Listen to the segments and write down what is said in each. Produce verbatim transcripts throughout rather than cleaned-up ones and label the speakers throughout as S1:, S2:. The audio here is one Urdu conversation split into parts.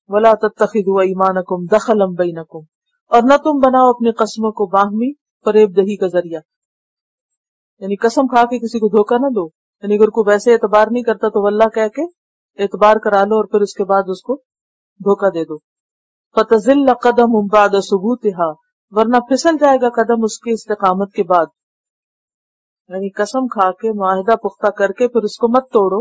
S1: ولا تتخذوا ایمانکم دخلا بینکم، اور نہ تم بناؤ اپنی قسموں کو باہمی فریب دہی کا ذریعہ، یعنی قسم کھا کے کسی کو دھوکہ نہ دو، یعنی اگر کوئی ویسے اعتبار نہیں کرتا تو واللہ کہہ کے اعتبار کرا لو اور پھر اس کے بعد اس کو دھوکہ دے دو. فتزل قدم بعد ثبوتها، ورنہ پھسل جائے گا قدم اس کی استقامت کے بعد. یعنی قسم کھا کے معاہدہ پختہ کر کے پھر اس کو مت توڑو،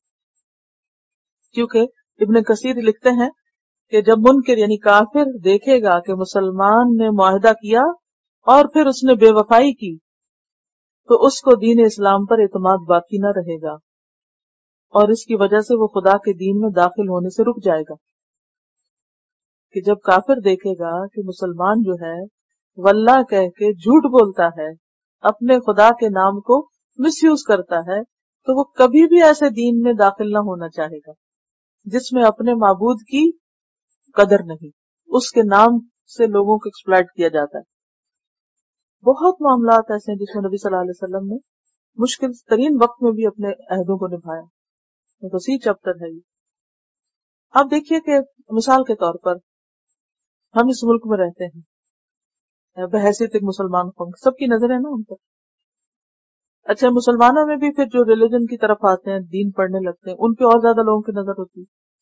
S1: کیونکہ ابن کثیر لکھتے ہیں کہ جب منکر یعنی کافر دیکھے گا کہ مسلمان نے معاہدہ کیا اور پھر اس نے بے وفائی کی تو اس کو دین اسلام پر اعتماد باقی نہ رہے گا، اور اس کی وجہ سے وہ خدا کے دین میں داخل ہونے سے رک جائے گا. کہ جب کافر دیکھے گا کہ مسلمان جو ہے واللہ کہہ کے جھوٹ بولتا ہے، اپنے خدا کے نام کو مس یوز کرتا ہے، تو وہ کبھی بھی ایسے دین میں داخل نہ ہونا چاہے گا جس میں اپنے معبود کی قدر نہیں، اس کے نام سے لوگوں کو ایکسپلائٹ کیا جاتا ہے. بہت معاملات ایسے ہیں جس میں نبی صلی اللہ علیہ وسلم نے مشکل ترین وقت میں بھی اپنے عہدوں کو نبھایا. وسیع چیپٹر ہے یہ. آپ دیکھیے کہ مثال کے طور پر ہم اس ملک میں رہتے ہیں بحیثیت ایک مسلمان قوم، سب کی نظر ہے نا ان پر. اچھا مسلمانوں میں بھی پھر جو ریلیجن کی طرف آتے ہیں، دین پڑھنے لگتے ہیں، ان پہ اور زیادہ لوگوں کی نظر ہوتی ہے.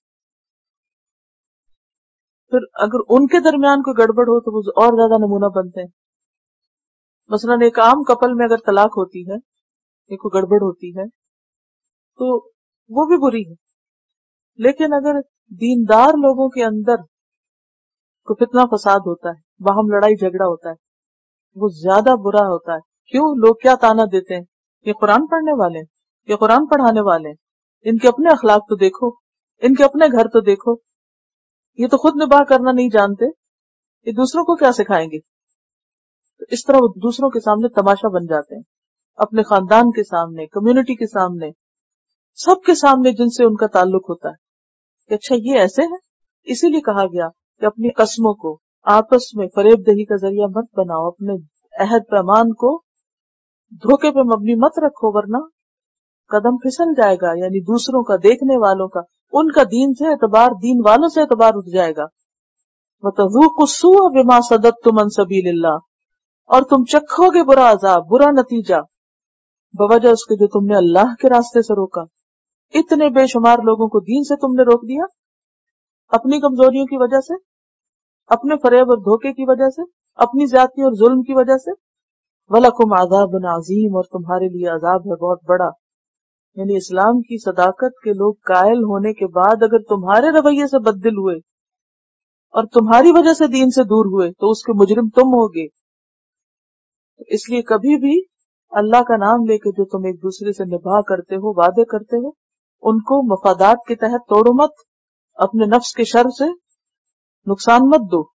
S1: پھر اگر ان کے درمیان کوئی گڑبڑ ہو تو وہ اور زیادہ نمونہ بنتے ہیں. مثلا ایک عام کپل میں اگر طلاق ہوتی ہے، ایک کوئی گڑبڑ ہوتی ہے تو وہ بھی بری ہے، لیکن اگر دیندار لوگوں کے اندر کو فتنہ فساد ہوتا ہے، باہم لڑائی جھگڑا ہوتا ہے، وہ زیادہ برا ہوتا ہے. کیوں؟ لوگ کیا تانا دیتے ہیں، یہ قرآن پڑھنے والے ہیں، یہ قرآن پڑھانے والے ہیں، ان کے اپنے اخلاق تو دیکھو، ان کے اپنے گھر تو دیکھو، یہ تو خود نباہ کرنا نہیں جانتے، یہ دوسروں کو کیا سکھائیں گے. تو اس طرح وہ دوسروں کے سامنے تماشا بن جاتے ہیں، اپنے خاندان کے سامنے، کمیونٹی کے سامنے، سب کے سامنے جن سے ان کا تعلق ہوتا ہے کہ اچھا یہ ایسے ہیں. اسی لیے کہا گیا کہ اپنی قسموں کو آپس میں فریب دہی کا ذریعہ مت بناؤ، اپنے عہد پیمان کو دھوکے پہ مبنی مت رکھو، ورنہ قدم پھسل جائے گا. یعنی دوسروں کا، دیکھنے والوں کا، ان کا دین سے اعتبار، دین والوں سے اعتبار اٹھ جائے گا. وَتَذُوقُوا السُّوءَ بِمَا صَدَدتُّمْ عَنْ سَبِيلِ اللَّهِ، اور تم چکھو گے برا عذاب، برا نتیجہ بوجہ اس کے جو تم نے اللہ کے راستے سے روکا. اتنے بے شمار لوگوں کو دین سے تم نے روک دیا اپنی کمزوریوں کی وجہ سے، اپنے فریب اور دھوکے کی وجہ سے، اپنی زیادتی اور ظلم کی وجہ سے. وَلَكُمْ عَذَابٌ عَظِيمٌ، اور تمہارے لیے عذاب ہے بہت بڑا. یعنی اسلام کی صداقت کے لوگ قائل ہونے کے بعد اگر تمہارے رویے سے بددل ہوئے اور تمہاری وجہ سے دین سے دور ہوئے تو اس کے مجرم تم ہوگے. اس لیے کبھی بھی اللہ کا نام لے کے جو تم ایک دوسرے سے نباہ کرتے ہو، وعدے کرتے ہو، ان کو مفادات کے تحت توڑو مت، اپنے نفس کے شر سے نقصان مت دو.